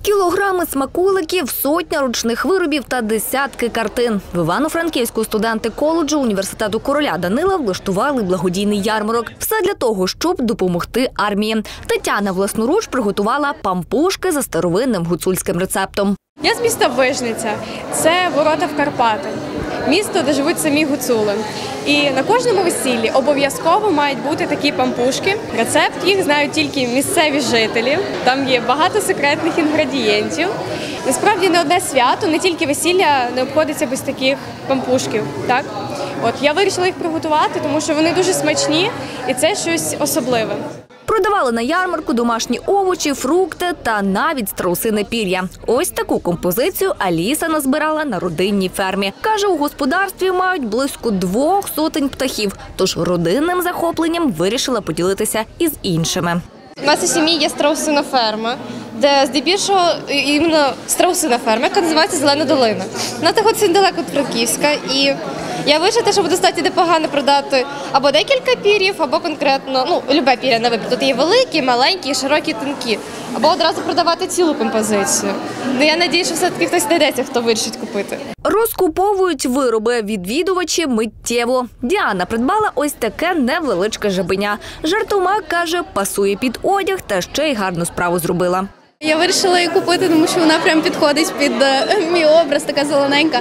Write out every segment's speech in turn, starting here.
Кілограми смаколиків, сотня ручних виробів та десятки картин. В Івано-Франківську студенти коледжу університету короля Данила влаштували благодійний ярмарок. Все для того, щоб допомогти армії. Тетяна власноруч приготувала пампушки за старовинним гуцульським рецептом. Я з міста Вижниця. Це ворота в Карпати. Місто, де живуть самі гуцули. І на кожному весіллі обов'язково мають бути такі пампушки. Рецепт їх знають тільки місцеві жителі. Там є багато секретних інгредієнтів. Насправді не одне свято, не тільки весілля не обходиться без таких пампушків. Так? Я вирішила їх приготувати, тому що вони дуже смачні і це щось особливе. Продавали на ярмарку домашні овочі, фрукти та навіть страусине пір'я. Ось таку композицію Аліса назбирала на родинній фермі. Каже, у господарстві мають близько 200 птахів, тож родинним захопленням вирішила поділитися із іншими. У нас у сім'ї є страусина ферма, де здебільшого іменно страусина ферма, яка називається «Зелена долина». Вона знаходиться недалеко від Франківська, і я вирішила, щоб достатньо непогано продати або декілька пір'їв, або конкретно, любе пір'я на вибір. Тут є великі, маленькі, широкі, тонкі. Або одразу продавати цілу композицію. Я сподіваюся, що все-таки хтось знайдеться, хто вирішить купити. Розкуповують вироби відвідувачі миттєво. Діана придбала ось таке невеличке жабеня. Жартома, каже, пасує під одяг та ще й гарну справу зробила. Я вирішила її купити, тому що вона прям підходить під мій образ, така зелененька.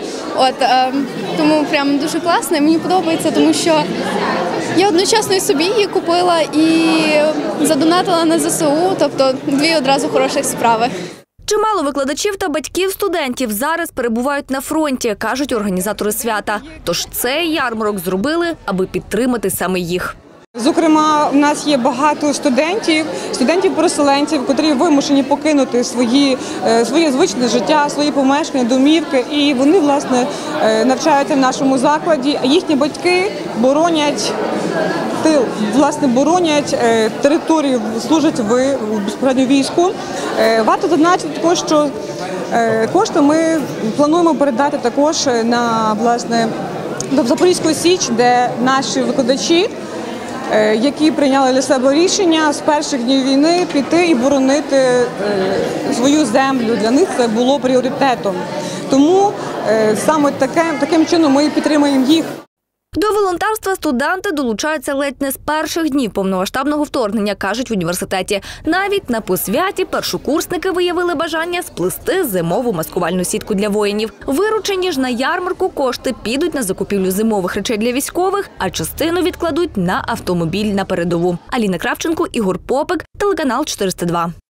Тому прям дуже класно, і мені подобається, тому що я одночасно і собі її купила і задонатила на ЗСУ, тобто дві одразу хороших справи. Чимало викладачів та батьків студентів зараз перебувають на фронті, кажуть організатори свята. Тож цей ярмарок зробили, аби підтримати саме їх. Зокрема, у нас є багато студентів-переселенців, котрі вимушені покинути своє звичне життя, свої помешкання, домівки. І вони, власне, навчаються в нашому закладі, а їхні батьки боронять тил, власне, боронять територію, служать в безпосередньо війську. Варто зазначити також, що кошти ми плануємо передати також на, власне, до Запорізької Січ, де наші викладачі, які прийняли для себе рішення з перших днів війни піти і боронити свою землю. Для них це було пріоритетом. Тому саме таким чином ми підтримуємо їх. До волонтерства студенти долучаються ледь не з перших днів повномасштабного вторгнення, кажуть в університеті. Навіть на посвяті першокурсники виявили бажання сплести зимову маскувальну сітку для воїнів. Виручені ж на ярмарку кошти підуть на закупівлю зимових речей для військових, а частину відкладуть на автомобіль на передову. Аліна Кравченко, Ігор Попик, телеканал 402.